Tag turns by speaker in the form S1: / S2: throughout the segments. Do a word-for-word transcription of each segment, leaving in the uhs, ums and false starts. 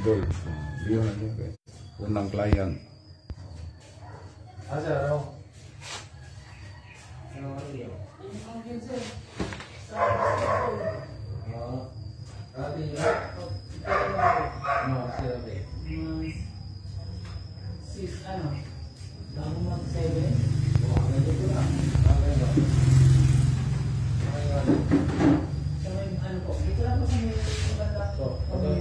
S1: idol. Yun na yun guys. Unang client.
S2: Asa raw?
S3: Ano ano yun? Ang cancel.
S2: Oo. Dati yun. No, sirbe.
S3: Six ano? Bago mag seven.
S2: Oo, ganito ko na. Okay ba? Okay ba?
S3: Sa may ano po. Dito lang po sa may banda.
S2: So, okay.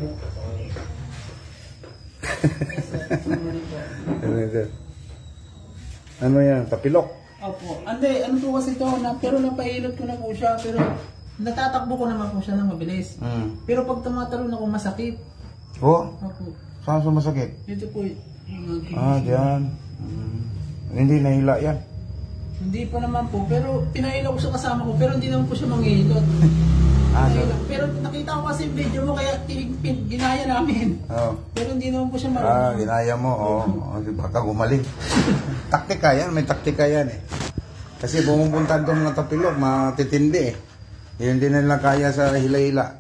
S2: Okay.
S1: Ano yan? Tapilok?
S3: Opo. Ande, ano po kasi ito, na, pero napailot ko na po siya, pero natatakbo ko naman po siya ng mabilis.
S1: Mm.
S3: Pero pag tumatalon ako, masakit.
S1: Oh?
S3: Opo.
S1: Saan sumasakit?
S3: Dito po, yung mga
S1: Ah, dyan. Mm. Hindi nahila yan.
S3: Hindi pa naman po, pero pinahila ko sa kasama ko, pero hindi naman po siya manghihilot.
S1: Ah, so,
S3: Pinahila- pero nakita ko kasi yung video mo, kaya tinig- pin- ginaya namin.
S1: oh.
S3: Pero hindi naman po siya
S1: Ah,
S3: marunong.
S1: ginaya mo. Oh. Oh, baka gumaling. Taktika yan. May taktika yan eh. Kasi bumupunta doon mga tapilok, matitindi eh. Hindi nila kaya sa hila-hila.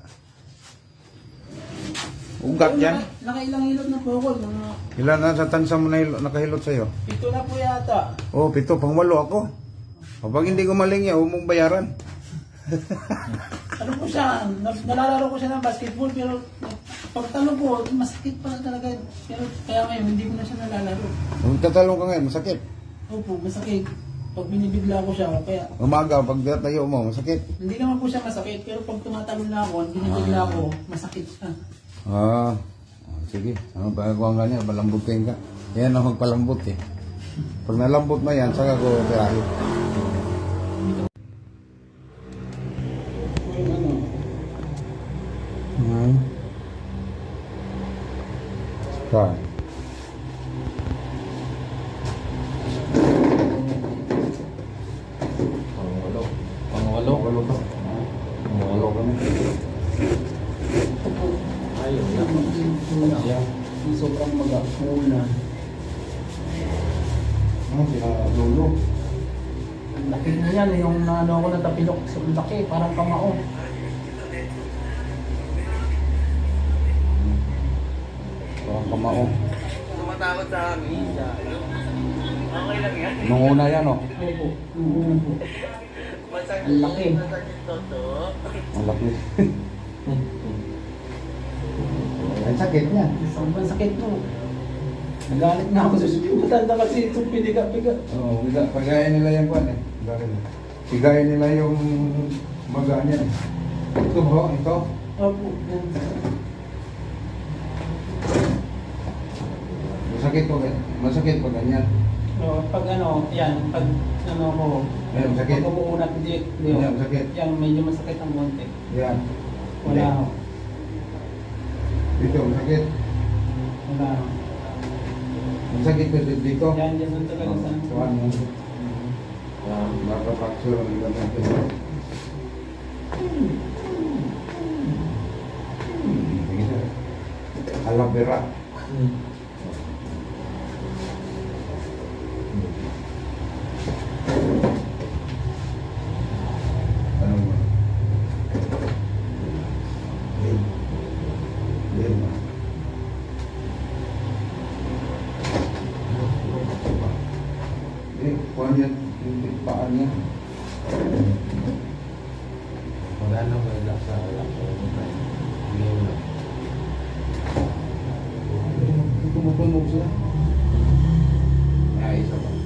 S1: Ugat
S3: Pero
S1: yan.
S3: naka- Nakailang hilot na po ako. Mga
S1: Ilan na sa tansa mo na hilo- nakahilot sa'yo?
S3: pito na po yata.
S1: Oh, pito. Pang walo ako. Kapag hindi gumaling yan, huwag mong bayaran.
S3: Ano po siya, na- nalalaro ko siya ng basketball, pero pagtalong po, masakit pa talaga. Pero kaya ngayon, hindi ko na siya nalalaro.
S1: Kung tatalong ka ngayon, masakit.
S3: Opo, masakit. Pag binibigla ko siya, kaya
S1: Umaga, pag tayo mo, masakit.
S3: hindi naman po siya masakit. Pero pag tumatalon na ako, binibigla ko, masakit siya.
S1: Ah, oh, sige. Ano ba gawin ka niya? Palambutin ka. Yan ang magpalambot eh. Pag nalambot mo yan, saka ko pirahin. Hmm. Saan?
S2: Pangwalo. Pangwalo.
S1: Walo ka. Walo ka na.
S2: Ayun na. Ayan.
S3: Sobrang mag-una.
S1: Ano, sinalulo.
S3: Ang laki na yan, yung ano ako na tapilok sa laki, parang kamao.
S1: Parang kamao.
S2: Tumatakot sa amin. Okay lang yan.
S1: Nung una yan, oh.
S3: Opo, yung una po. Ang laki.
S1: Ang laki. Ang sakit niya.
S3: Sobrang sakit po. Nagalit nga ako sa studio. Matanda kasi itong piniga-piga.
S1: Oo, oh, pagayin nila yung kwan eh. Pigayin nila yung magaan yan eh. Ito bro, ito.
S3: Opo. yan.
S1: Masakit po, masakit po ganyan.
S3: So, pag ano, yan, pag ano ko,
S1: Ayan, masakit.
S3: pag umuunat, hindi, hindi.
S1: Ayan, masakit.
S3: Yan, medyo masakit ang konti.
S1: Yan.
S3: Wala ako.
S1: Dito, masakit.
S3: Wala ako.
S1: Masakit po dito.
S3: Yan, yan lang talaga sa...
S1: Kuhan mo. Yan, makapaksul ang ilang natin. Aloe vera. Ano mo? Yan. Yan. Eh, kuhan yan. Yung paan niya.
S2: Wala nang wala sa ngayon na.
S1: Tumutunog siya. Ay, isa pa.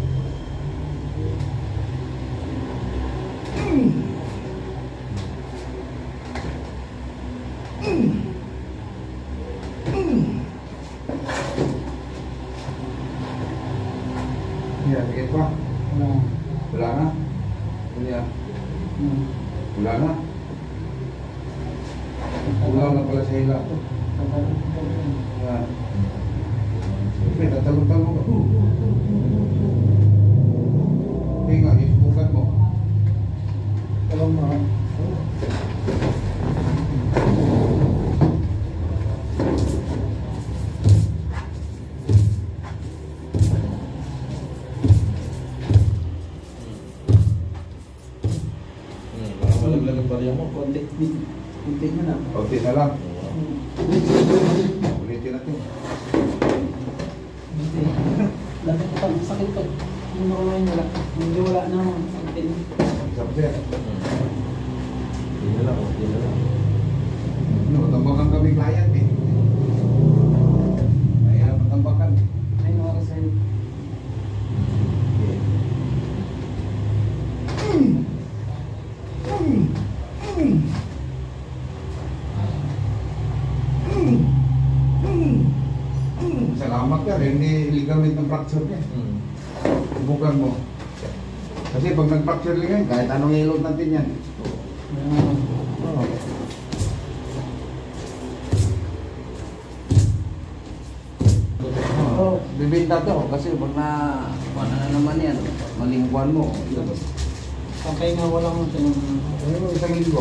S1: Iya, sakit pa.
S3: Wala.
S1: Wala na. Iya.
S3: Hmm.
S1: Wala na. Wala na pala sa hila to. Yan. May tatalong-talong ka. Tingnan, isubukan mo.
S3: Talong mo.
S2: Malaglag ang barya mo.
S3: Konti. Konti mo na.
S1: Kunti na lang.
S3: Hmm.
S1: natin.
S3: Hindi. Dati ko pag sakit ko. Yung nakuha wala. Hindi wala na ako. Sakit.
S1: Sabi sir.
S2: Hindi na lang, hindi na lang.
S1: Ano, tambakan kami client eh. Mahirap ang tambakan.
S3: Ay, nakakasin.
S1: Salamat ka, hindi ligamit ng fracture niya.
S2: Hmm.
S1: Subukan mo. Kasi pag nag-fracture lang yan, kahit anong ilot natin yan. Oo.
S3: Oo.
S1: Bibinta to kasi pag na ano na naman yan, malingkuan mo.
S3: Kapay nga walang sinong...
S1: Ano mo isang linggo?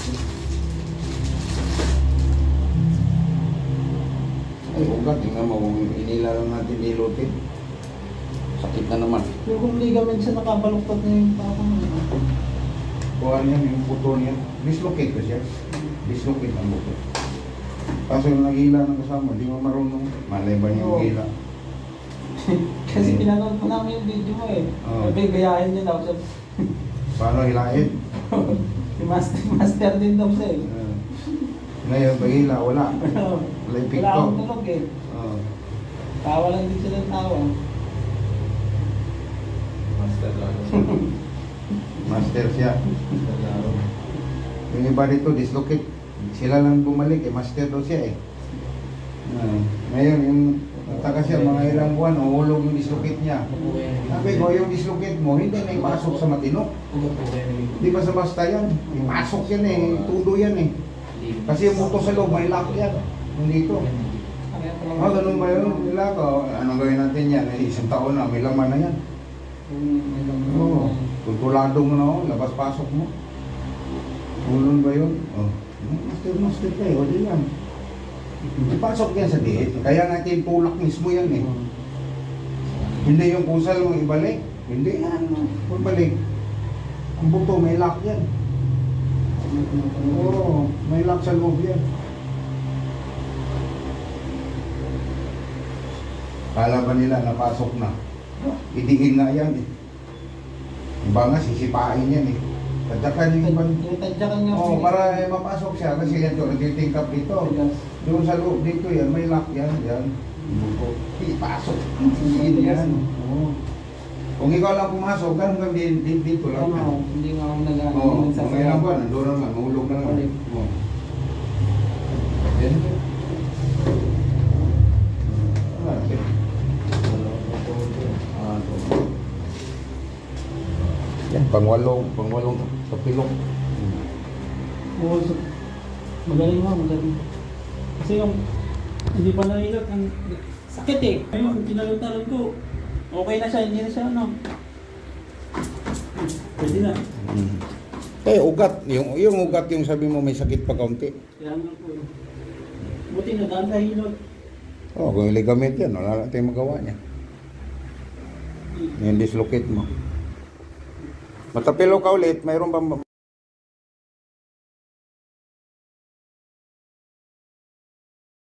S1: Ay, ugat, tingnan mo kung inila lang natin nilutin. Sakit na naman.
S3: Yung kung ligament siya nakabaluktot na yung tapang ano.
S1: Kuha niya yung buto niya. Dislocate ko siya. Dislocate ang buto. Kaso yung nag-hila ng kasama, di mo marunong. Malay ba niya yung
S3: Oo.
S1: hila?
S3: Kasi
S1: Hmm.
S3: pinanood ko namin yung video mo eh.
S1: Oo.
S3: Sabi, gayahin niya daw siya.
S1: Paano hilain?
S3: Si master, master din daw siya eh.
S1: Uh, ngayon, pag hila, wala. Wala yung
S3: Wala
S1: pikto.
S3: akong tulog eh.
S1: Oo.
S3: Tawa lang din siya ng tawa.
S2: Master laro.
S1: Master siya.
S2: Master laro.
S1: Yung iba dito, dislocate. Sila lang bumalik eh. Master daw siya eh. Uh, ngayon, yung nataka siya, mga ilang buwan, uhulog yung dislocate niya. Sabi ko, yung dislocate mo, hindi na ipasok sa matino. Di ba sa basta yan? Ipasok yan eh, tudo yan eh. Kasi yung buto sa loob, may lock yan. Yung dito. Ah, ganun ba yun? Nila ko, anong gawin natin yan? Eh, isang taon na, may laman na yan. Oo. Tultulado mo na ako, labas-pasok mo. Ganun ba yun? Oh. Master, master kayo, di yan. Ipasok yan sa diet. Kaya natin tulak mismo yan eh. Hindi yung kusal mo ibalik. Hindi yan. Ibalik. Ang buto, may lock yan. Oo, may lock sa loob yan. Kala ba nila napasok na? Idiin nga yan eh. Iba nga, sisipain yan eh. Tadyakan yung iba.
S3: Tadyakan nga.
S1: Oo, para eh, mapasok siya kasi yan to, nagtitingkap dito. Doon sa loob dito yan, may lock yan. Yan. Ipasok. Idiin yan. Oo. Kung ikaw lang pumasok, ganun ka din din- dito lang.
S3: Oo, hindi nga ako nag-ano.
S1: Oo,
S3: nagsasabi.
S1: mga ilang buwan, nandun naman, mahulog na naman.
S3: Ulit.
S1: Oo. Yan. Ah, okay. Ah, ito. Yan, pangwalong, pangwalong sa pilok.
S3: Oo, so, magaling mo, magaling. Kasi yung hindi pa nahilot, ang sakit eh. Ayun, kinalutaran ko. Okay na siya, hindi na siya ano. Pwede na.
S1: Mm. Eh, ugat. Yung, yung ugat yung sabi mo may sakit pa kaunti.
S3: Kaya nga po. Buti na daan sa hilot.
S1: Oh, kung yung ligament yan, wala na tayong magawa niya. Yung dislocate mo. Matapilo ka ulit, mayroon ba